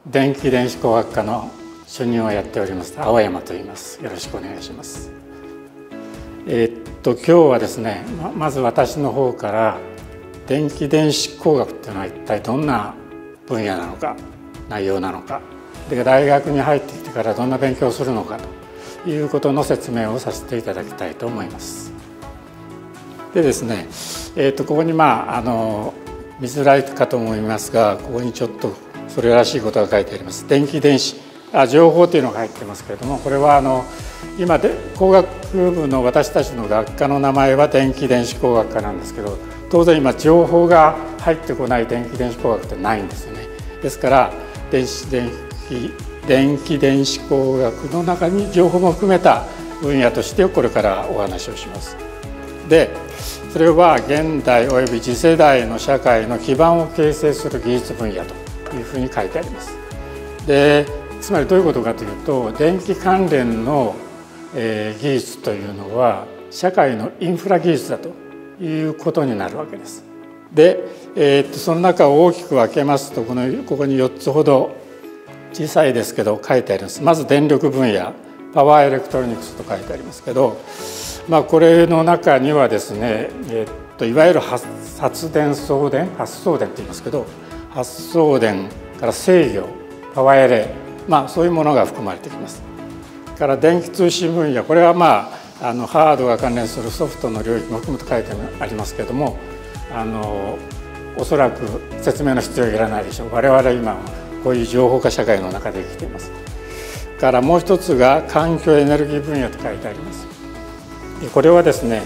電気電子工学科の主任をやっております青山と言います。よろしくお願いします。今日はですね、まず私の方から電気電子工学っていうのは一体どんな分野なのか、内容なのか、で大学に入ってきてからどんな勉強をするのかということの説明をさせていただきたいと思います。でですね、ここに見づらいかと思いますが、ここにちょっとそれらしいことが書いてあります。電気電子情報というのが入ってますけれども、これは今で工学部の私たちの学科の名前は電気電子工学科なんですけど、当然今情報が入ってこない電気電子工学ってないんですよね。ですから電気電子工学の中に情報も含めた分野としてこれからお話をします。でそれは現代および次世代の社会の基盤を形成する技術分野というふうに書いてあります。でつまりどういうことかというと、電気関連の技術というのは社会のインフラ技術だということになるわけです。で、その中を大きく分けますと、ここに4つほど小さいですけど書いてあります。まず電力分野、パワーエレクトロニクスと書いてありますけど、これの中にはですね、いわゆる発電送電、発送電と言いますけど、発送電から制御、パワーエレ、そういうものが含まれてきます。から電気通信分野、これはハードが関連するソフトの領域も含むと書いてありますけれども、おそらく説明の必要はいらないでしょう。我々今こういう情報化社会の中で生きています。からもう一つが環境エネルギー分野と書いてあります。これはですね、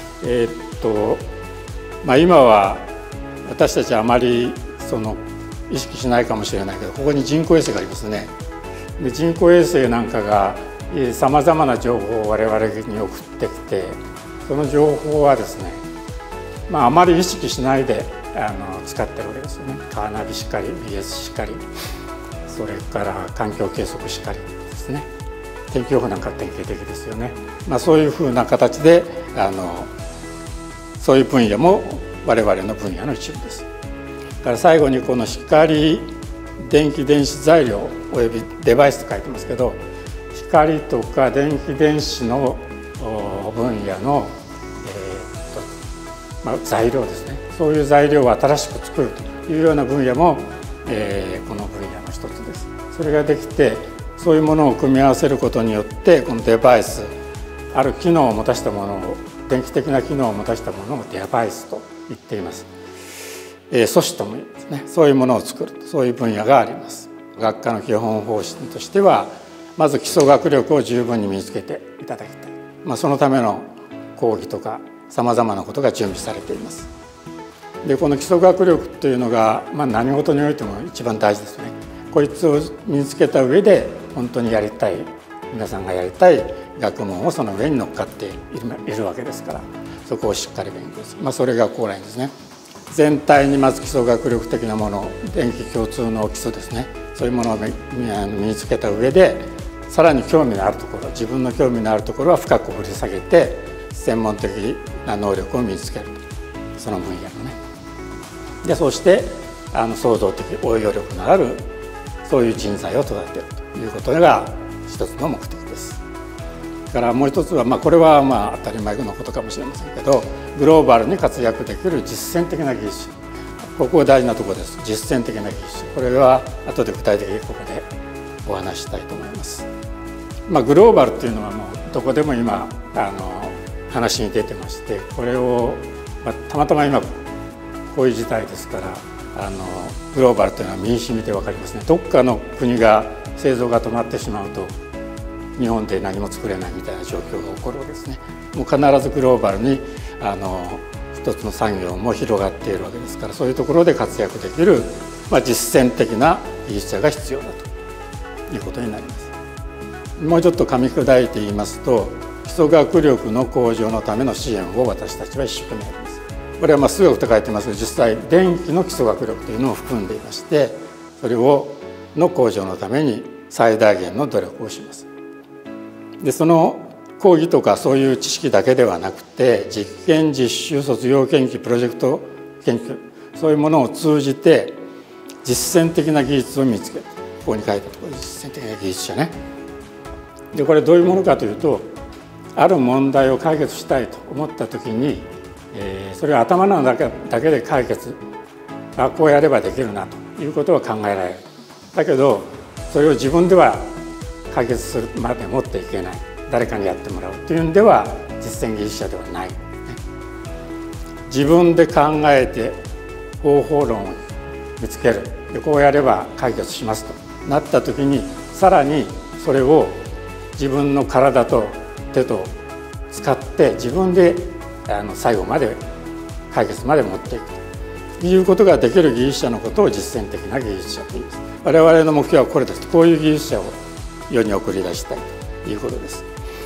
今は私たちはあまり意識しないかもしれないけど、ここに人工衛星がありますね。で人工衛星なんかがさまざまな情報を我々に送ってきて、その情報はですね、あまり意識しないで使ってるわけですよね。カーナビしかり BS しかり、それから環境計測しかりですね。天気予報なんか典型的ですよね。そういうふうな形でそういう分野も我々の分野の一部です。だから最後にこの光電気電子材料およびデバイスと書いてますけど、光とか電気電子の分野の、材料ですね。そういう材料を新しく作るというような分野も、この分野の一つです。それができて、そういうものを組み合わせることによって、このデバイス、ある機能を持たしたものを、電気的な機能を持たしたものをデバイスと言っています。素子とも言いますね。そういうものを作る、そういう分野があります。学科の基本方針としては、まず基礎学力を十分に身につけていただきたい。そのための講義とかさまざまなことが準備されています。でこの基礎学力というのが、何事においても一番大事ですね。こいつを身につけた上で本当にやりたい、皆さんがやりたい学問をその上に乗っかっているわけですから、そこをしっかり勉強する、それが高ラインですね。全体にまず基礎学力的なもの、電気共通の基礎ですね、そういうものを身につけた上で、さらに興味のあるところ、自分の興味のあるところは深く掘り下げて、専門的な能力を身につけると、その分野のね。でそうして創造的応用力のあるそういう人材を育てるということが一つの目的です。だからもう一つは、これは当たり前のことかもしれませんけど、グローバルに活躍できる実践的な技術、ここが大事なところです。実践的な技術、これは後で具体的にここでお話ししたいと思います。グローバルっていうのはもうどこでも今話に出てまして、これを、たまたま今こういう事態ですから、グローバルというのは身に染みて分かりますね。どっかの国が製造が止まってしまうと日本で何も作れないみたいな状況が起こるわけですね。もう必ずグローバルに一つの産業も広がっているわけですから、そういうところで活躍できる、実践的な技術者が必要だということになります。もうちょっと噛み砕いて言いますと、基礎学力の向上のための支援を私たちは一生懸命やります。これは数学と書いてますが、実際電気の基礎学力というのを含んでいまして、それの向上のために最大限の努力をします。でその講義とかそういう知識だけではなくて、実験実習卒業研究プロジェクト研究、そういうものを通じて実践的な技術を見つける、 ここに書いたところ実践的な技術者ね。でこれどういうものかというと、ある問題を解決したいと思った時に、それを頭の中だけで解決、こうやればできるなということは考えられる。だけどそれを自分では解決するまで持っていけない、誰かにやってもらうというんでは実践技術者ではない。自分で考えて方法論を見つける、でこうやれば解決しますとなった時に、さらにそれを自分の体と手と使って自分で最後まで解決まで持っていくということができる技術者のことを実践的な技術者と言います。我々の目標はこれです。こういう技術者を世に送り出したいということです。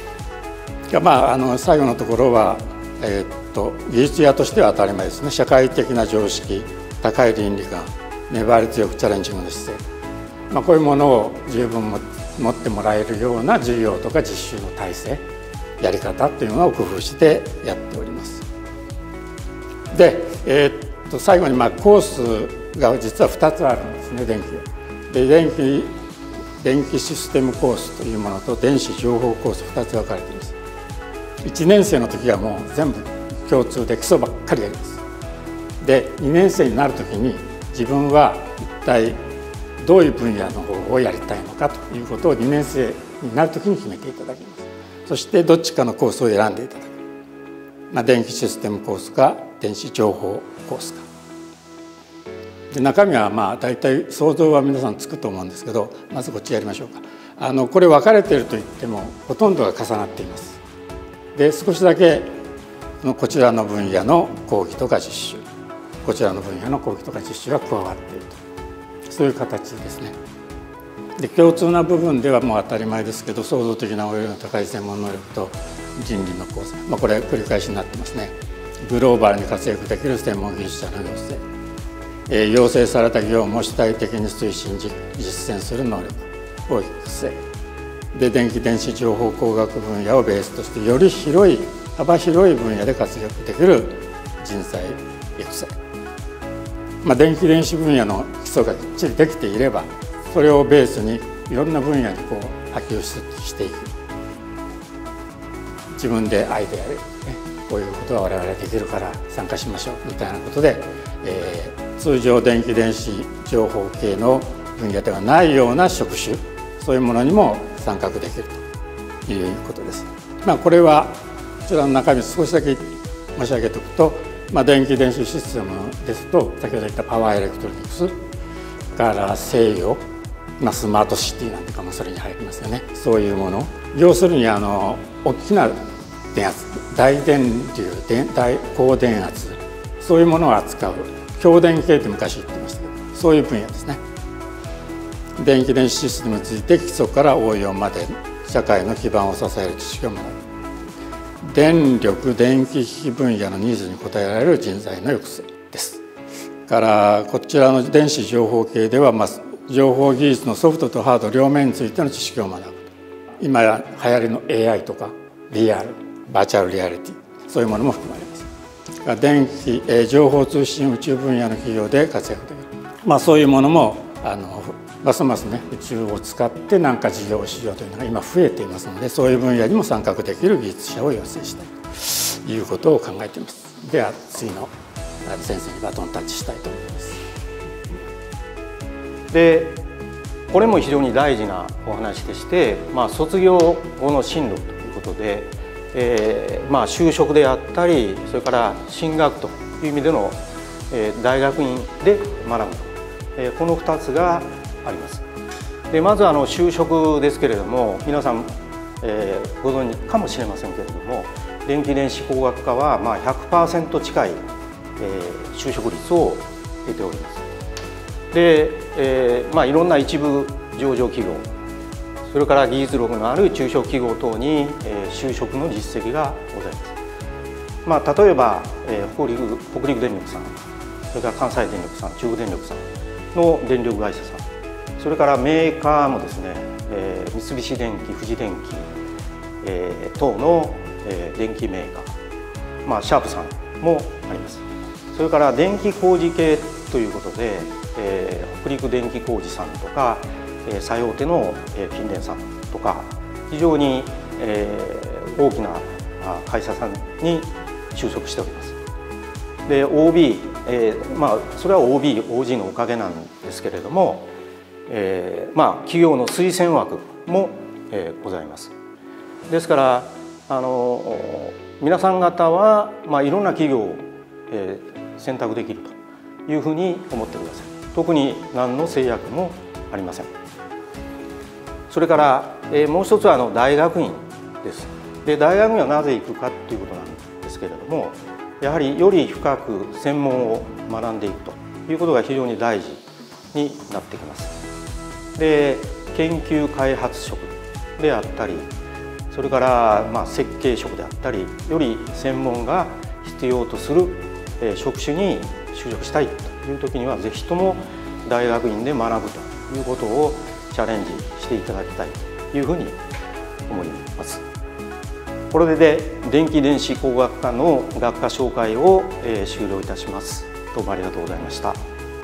最後のところは、技術者としては当たり前ですね。社会的な常識、高い倫理観、粘り強くチャレンジングの姿勢、こういうものを十分持ってもらえるような授業とか実習の体制、やり方というのを工夫してやっております。で、最後にコースが実は2つあるんですね。電気システムコースというものと電子情報コース2つ分かれています。1年生の時はもう全部共通で基礎ばっかりやります。で2年生になる時に自分は一体どういう分野の方をやりたいのかということを2年生になる時に決めていただきます。そしてどっちかのコースを選んでいただく、電気システムコースか電子情報コースかで、中身は大体想像は皆さんつくと思うんですけど、まずこっちやりましょうか。これ分かれているといってもほとんどが重なっています。で少しだけこちらの分野の講義とか実習、こちらの分野の講義とか実習が加わっていると、そういう形ですね。で共通な部分ではもう当たり前ですけど、創造的な応用の高い専門能力と人理のコース、これ繰り返しになってますね。グローバルに活躍できる専門技術者の養成、要請された業務を主体的に推進実践する能力を育成で、電気電子情報工学分野をベースとしてより幅広い分野で活躍できる人材育成、電気電子分野の基礎がきっちりできていれば、それをベースにいろんな分野に波及していく、自分でアイデアで、こういうことは我々できるから参加しましょうみたいなことで、通常電気電子情報系の分野ではないような職種、そういうものにも参画できるということです。これはこちらの中身少しだけ申し上げておくと、電気電子システムですと先ほど言ったパワーエレクトロニクスから西洋、スマートシティなんてかもそれに入りますよね。そういうもの、要するに大きな電圧、大電流、高電圧、そういうものを扱う強電系って昔言ってましたけど、そういう分野ですね。電気電子システムについて基礎から応用まで社会の基盤を支える知識を学ぶ、電力電気機器分野のニーズに応えられる人材の育成です。からこちらの電子情報系では、情報技術のソフトとハード両面についての知識を学ぶ、今流行りの AI とか VR、バーチャルリアリティ、そういうものも含まれます。電気、情報通信宇宙分野の企業で活躍できる、そういうものもますますね、宇宙を使って何か事業をしようというのが今増えていますので、そういう分野にも参画できる技術者を養成したいということを考えています。では次の先生にバトンタッチしたいと思います。 でこれも非常に大事なお話でして、卒業後の進路ということで、就職であったり、それから進学という意味での、大学院で学ぶと、この2つがあります。でまず就職ですけれども、皆さん、ご存知かもしれませんけれども、電気電子工学科は100% 近い、就職率を得ております。で、いろんな一部上場企業、それから技術力のある中小企業等に、就職の実績がございます。例えば、北陸電力さん、それから関西電力さん、中部電力さんの電力会社さん、それからメーカーもですね、三菱電機、富士電機、等の、電機メーカー、シャープさんもあります。それから電気工事系ということで、北陸電気工事さんとか、 最大手の金電さんとか非常に大きな会社さんに就職しております。で OB、それは OB、OG のおかげなんですけれども、企業の推薦枠もございます。ですから皆さん方はいろんな企業を選択できるというふうに思ってください。特に何の制約もありません。それからもう一つは大学院です。で大学院はなぜ行くかということなんですけれども、やはりより深く専門を学んでいくということが非常に大事になってきます。で研究開発職であったり、それから設計職であったり、より専門が必要とする職種に就職したいという時にはぜひとも大学院で学ぶということをチャレンジしていただきたいというふうに思います。これで電気電子工学科の学科紹介を終了いたします。どうもありがとうございました。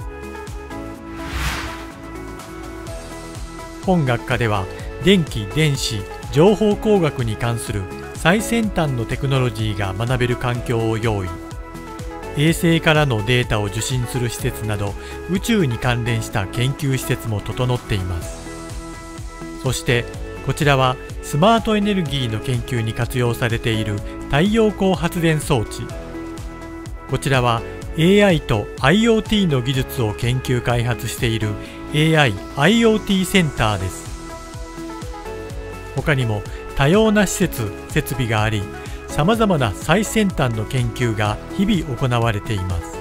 本学科では電気・電子・情報工学に関する最先端のテクノロジーが学べる環境を用意。衛星からのデータを受信する施設など宇宙に関連した研究施設も整っています。そしてこちらはスマートエネルギーの研究に活用されている太陽光発電装置。こちらは AI と IoT の技術を研究開発している AI/IoT センターです。他にも多様な施設・設備があり、さまざまな最先端の研究が日々行われています。